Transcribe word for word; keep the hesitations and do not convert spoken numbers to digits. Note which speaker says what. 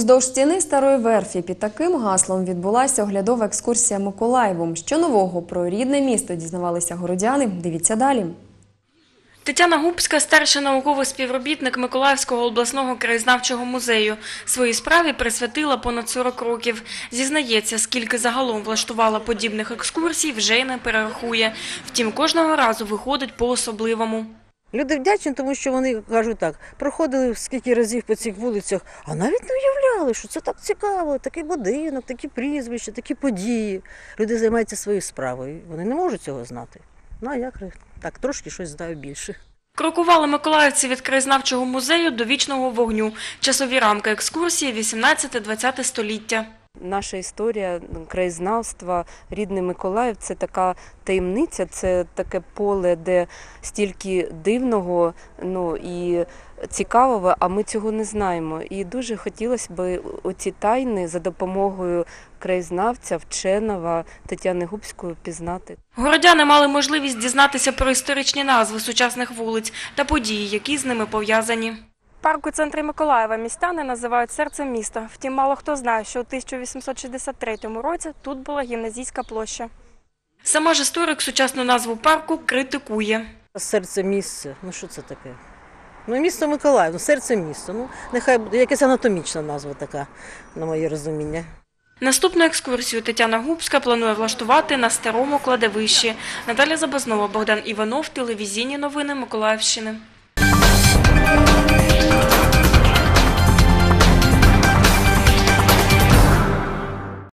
Speaker 1: Уздовж стіни Старої Верфі під таким гаслом відбулася оглядова екскурсія Миколаєвом. Що нового про рідне місто дізнавалися городяни? Дивіться далі.
Speaker 2: Тетяна Губська – старший науковий співробітник Миколаївського обласного краєзнавчого музею. Своїй справі присвятила понад сорок років. Зізнається, скільки загалом влаштувала подібних екскурсій, вже й не перерахує. Втім, кожного разу виходить по-особливому.
Speaker 3: Люди вдячні, тому що вони, кажуть так, проходили скільки разів по цих вулицях, а навіть не уявляли, що це так цікаво, такий будинок, такі прізвища, такі події. Люди займаються своєю справою, вони не можуть цього знати. Ну, а як так, трошки щось знаю більше.
Speaker 2: Крокували миколаївці від краєзнавчого музею до вічного вогню. Часові рамки екскурсії – вісімнадцяте-двадцяте століття.
Speaker 4: Наша історія краєзнавства, рідний Миколаїв – це така таємниця, це таке поле, де стільки дивного, ну, і цікавого, а ми цього не знаємо. І дуже хотілося б оці тайни за допомогою краєзнавця, вченого Тетяни Губської пізнати.
Speaker 2: Городяни мали можливість дізнатися про історичні назви сучасних вулиць та події, які з ними пов'язані. Парк у центрі Миколаєва містяни називають серцем міста. Втім, мало хто знає, що у тисяча вісімсот шістдесят третьому році тут була гімназійська площа. Сама ж історик сучасну назву парку критикує.
Speaker 3: Серце місце, ну що це таке? Ну, місто Миколаїв, ну, серце місто, ну, нехай буде якась анатомічна назва така, на моє розуміння.
Speaker 2: Наступну екскурсію Тетяна Губська планує влаштувати на старому кладовищі. Наталя Забазнова, Богдан Іванов, телевізійні новини Миколаївщини.